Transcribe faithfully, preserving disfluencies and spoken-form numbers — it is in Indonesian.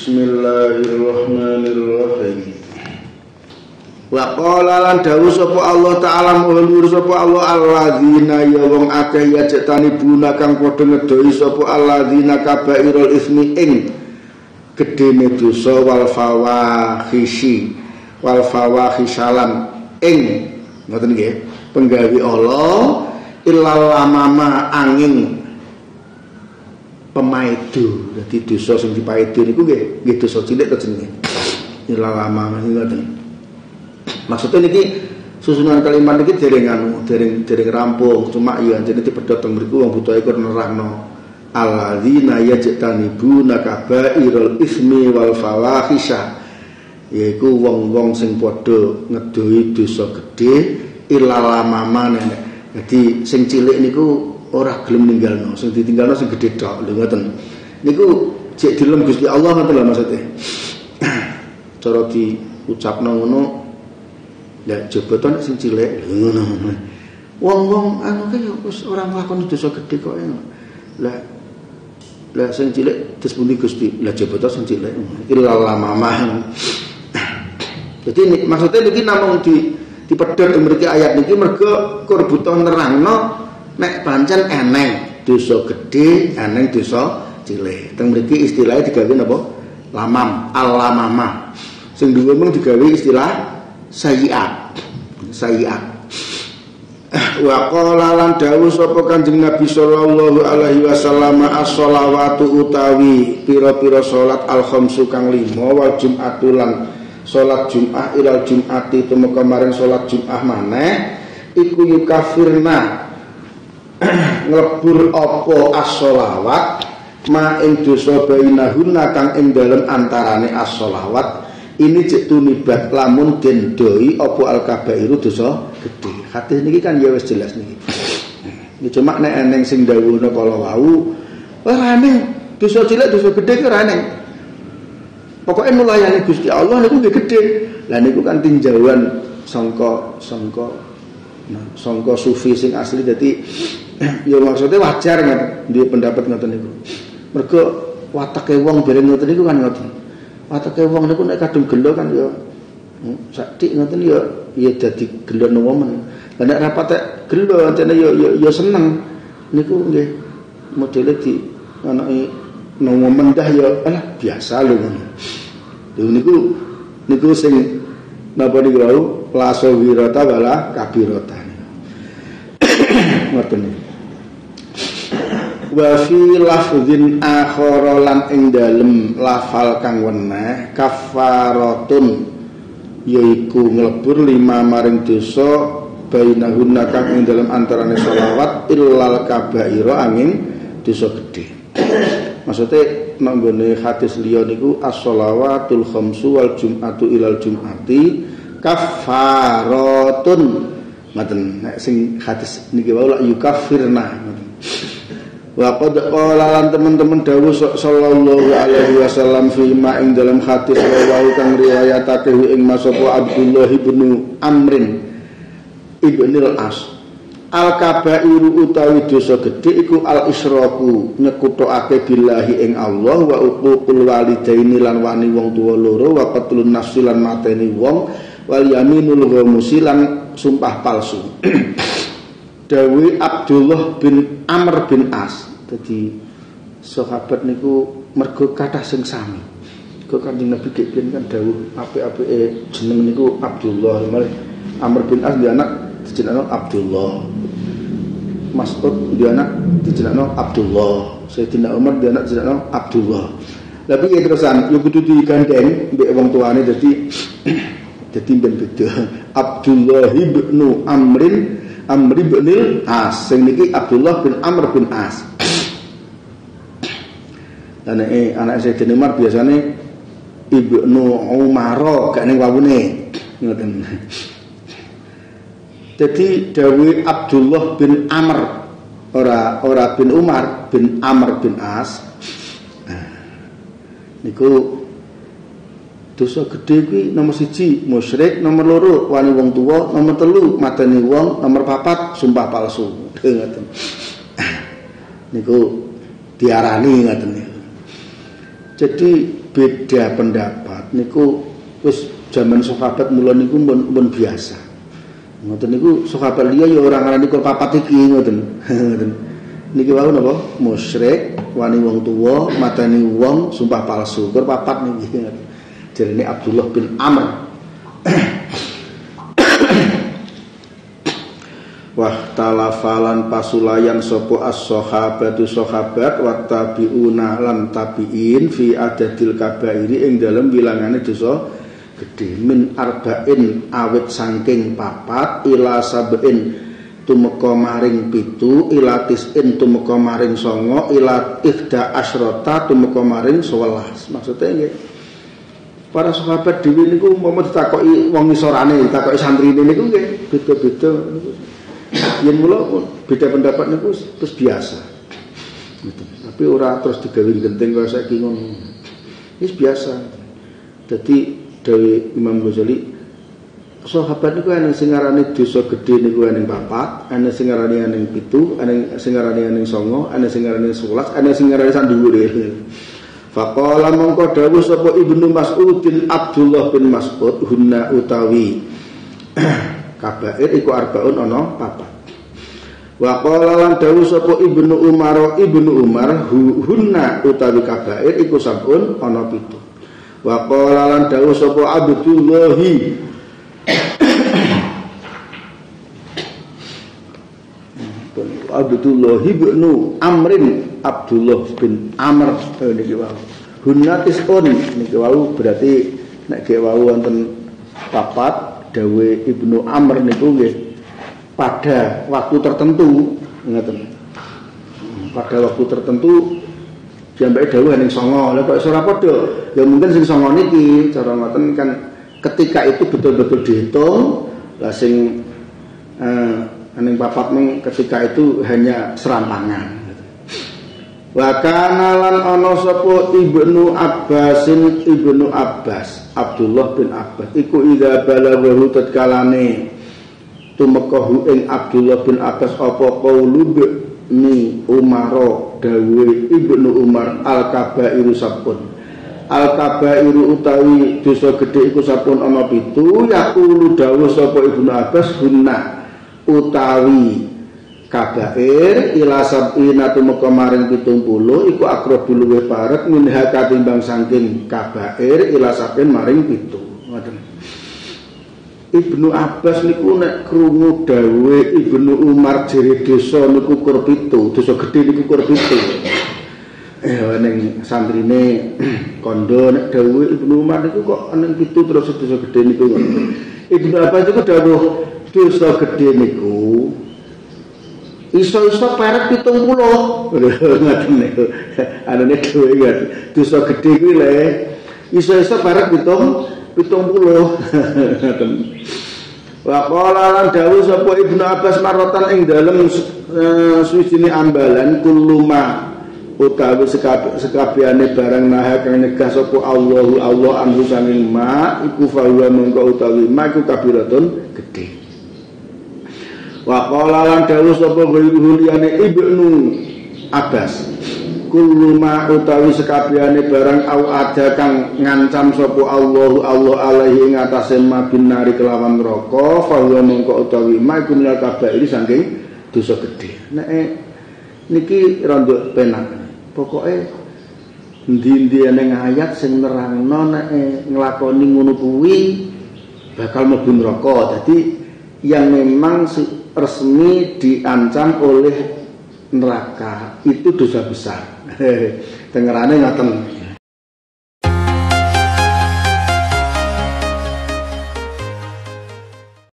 Bismillahirrahmanirrahim. Wa qala lan dawuh sapa Allah taala mulur sapa Allah alladzina ya wong akeh ya cetani buna kang padha ngedoi sapa alladzina kabairul ismi ing gedene dosa wal fawahishi wal fawahishalan ing ngoten nggih penggawe Allah illal lamama angin pemaidu. Dadi dosa sing dipaidu niku nggih nggih dosa cilik to jenenge. Illal lamama ngoten. Maksudnya niki susunan kalimat niki dereng anu dereng dereng rampung cuma ya jane dipedhot teng mriku wong buta iku nerangno alladzina yajtanibuna kabairul ismi wal fawahisha yaiku wong-wong sing padha ngedoi dosa gedhe illal lamama nek. Jadi sing cilik niku ora gelem ninggalno, sing ditinggalno sing gedhe tok. Lho ngoten. Niku jek dilem Gusti Allah ngoten lho maksude. Cara diucapno ngono ya jebota nek sing cilik ngono. Wong-wong anu ki wis ora nglakoni dosa gedhe kok. Lah lah sing cilik disebut Gusti, lah jebota sing cilik. Illal lamamah. Jadi maksudnya niki namung di dipedhot mriki ayat niki mergo kurbuta nerangno nek pancen eneng dosa gedhe, eneng dosa cilik. Teng mriki istilahnya digawe napa? Lamam, al-lamamah. Sing dhuwur mung digawe istilah sayyi'at. Sayyi'at. Wa qala lan dawuh sapa Kanjeng Nabi sallallahu alaihi wasallam as-shalawatu utawi pira-pira salat al-khamsu kang lima wal jum'atu lan salat Jumat ilal Jumati tumeka maring salat Jumat maneh iku yukafirna nglebur apa as-shalawat ma ing dosa bainahunna kang ing dalem antarane as-shalawat ini cek tunibat lamun den doi apa al-kabairu dosa gedhe. Hadis niki kan ya wis jelas niki. Iki cuma nek eneng sing dawuhna kala wau ora eneng dosa cilik dosa gedhe ki ora eneng. Pokoke nulayani Gusti Allah niku nggih gedhe. Lah niku kan tinjauan sangka sangka nah, sangka sufi sing asli dadi ya maksudnya wajar kan duwe pendapat ngoten niku. Mergo watake wong dereng ngoten niku kan ngoten. Watake wong niku nek kadung gelo kan ya sadik ngoten ya ya dadi gelo nemen. Lah nek rapat gelo antene ya ya ya seneng niku nggih modele di anake nemen dah ya alah biasa lho ngono. Lho niku niku sing napa niku wau laso wirata wala kabirata. Ngoten niku. Wa fi lafdzin akhara lan ing dalem lafal kang weneh kafaratun yaiku nglebur lima maring dosa bainahunna kang ing dalem antarane selawat illal kabaira angin dosa gedhe. Maksudnya nanggone hadis liya niku as-shalawatul khamsu wal jum'atu ilal jum'ati kafaratun. Ngoten nek sing hadis niki wae la yukaffirna ngoten. Wa qad qala lan teman-teman dawuh sallallahu alaihi wasallam fi ma ing dalam hadis wa kang riwayatake ing masapa Abdullah bin Amrin ibnil As al-kabairu utawi dosa gedhe iku al-isyraku nyekutokake billahi ing Allah wa uququl walidaini lan wani wong tuwa loro wa qatlun nafsi lan mateni wong wal yaminul ghamusi lan sumpah palsu. Dawi Abdullah bin Amr bin As. Dadi sahabat niku mergo kathah sing sami. Kok Kanjeng Nabi kepin kan dawuh apik-apike jeneng niku Abdullah. Amr bin As dia anak dijenengno Abdullah. Mas'ud dia anak dijenengno Abdullah. Sayyidina Umar dia anak dijenengno Abdullah. Tapi ya terusan yo kudu digandeng mbek wong tuane dadi dadi ben beda. Abdullah bin Amrin Amr bin As. Sing niki Abdullah bin Amr bin As. Dan eh anak Sayyidina Umar biasane Ibnu Umar gak ning wawune. Ngoten. Jadi Dawi Abdullah bin Amr ora ora bin Umar bin Amr bin As. Niku dosa gedhe kuwi nomor siji musyrik, nomor loro wani wong tuwa, nomor telu mateni wong, nomor papat sumpah palsu. Ngoten. Niku diarani ngoten niku. Jadi beda pendapat niku wis zaman sahabat mula niku pun, pun biasa. Ngoten niku sahabat liya ya ora ngarani kok papat iki ngoten. Ngoten. Niki wau napa? Musyrik, wani wong tuwa, matani wong, sumpah palsu. Kur papat niki. Jarene Abdullah bin Amr. Wah talafalan pasulayan sopo as-sahabatu sahabat wa tabi'una lan tabi'in fi adadil kabairi ing dalem wilangane dosa gedhe min arba'in awit saking papat ila sab'in tumeka maring pitu ila tis'in tumeka maring songo ila ihda asyrata tumeka maring sewelas. Maksudnya nggih para sahabat dhewe niku umpama ditakoki wong isorane ditakoki santrine niku nggih beda-beda. Yen mula beda pendapat niku terus biasa. Gitu. Tapi ora terus digawe genting kaya saiki ngono. Wis biasa. Dadi dawuh Imam Ghazali sahabat niku ana sing ngarani dosa gedhe niku ana papat, ana sing ngarani ana pitu, ana sing ngarani ana songo, ana sing ngarani sewelas, ana sing ngarani sak dhuwure. Faqala mongko dawuh sapa Ibnu Mas'udin Abdullah bin Mas'ud hunna utawi kabair iku arbaun ana papat. Wa qala lan dawuh sapa Ibnu Umar Ibnu Umar hunna utawi kabair iku sabun ana pitu. Wa qala lan dawuh sapa Abdullah Abdullah bin Amrin Abdullah bin Amr niki wau. Hunna tisun niki wau berarti nek ge wau wonten papat dawe Ibnu Amr niku nggih pada waktu tertentu ngoten. Pada waktu tertentu jambake dawuh ning songo. Lah kok iso ora padha? Ya mungkin sing songo niki cara ngoten kan ketika itu betul-betul dihitung. Lah sing eh ning papat mung ketika itu hanya serampangan. Wa kana lan ana sapa Ibnu Abbasin Ibnu Abbas Abdullah bin Abbas iku idza balaghahu tatkalane tumekahu ing Abdullah bin Abbas apa qaulu ni Umar dawuh Ibnu Umar al-kabairu sabun al-kabairu utawi dosa gedhe iku sabun ana pitu yaqulu dawuh sapa Ibnu Abbas hunna utawi kabair ila sab'ina tumeka maring pitung puluh iku akrabul luwih parek minha katimbang saking kabair ila sab'in maring pitu. Ngoten. Ibnu Abbas niku nek krungu dawuh Ibnu Umar jere dosa niku kur pitu, dosa gedhe niku kur pitu. Eh ning santrine kondo nek dawuh Ibnu Umar niku kok ning pitu terus dosa gedhe niku. Ibnu Abbas niku dawuh dosa gedhe niku iso-iso parek pitung puluh. Ngoten niku. Anane dhewe ya dosa gedhe kuwi le iso-iso parek pitung pitung puluh. Ngoten. Wa qala lan dawuh sapa Ibnu Abbas maratan ing dalem suwijine ambalan kulluma utawi sekabehane barang naha kang nyegah sapa Allahu Allah anhu sanging ma iku fa wa mengko utawi ma iku kabiratun gedhe. Wa qala lan dawuh sapa liyane Ibnu Abbas kullu ma utawi sekabehane barang au ada kang ngancam sapa Allahu Allah alaihi ing atase ma binari kelawan neraka fa huwa mengko utawi ma iku minal kabairi saking dosa gedhe. Nek niki rada penak. Pokoke endi-endi ning ayat sing nerangno nek nglakoni ngono kuwi bakal mlebu neraka. Dadi yang memang resmi diancam oleh neraka itu dosa besar. Dengerane ngoten.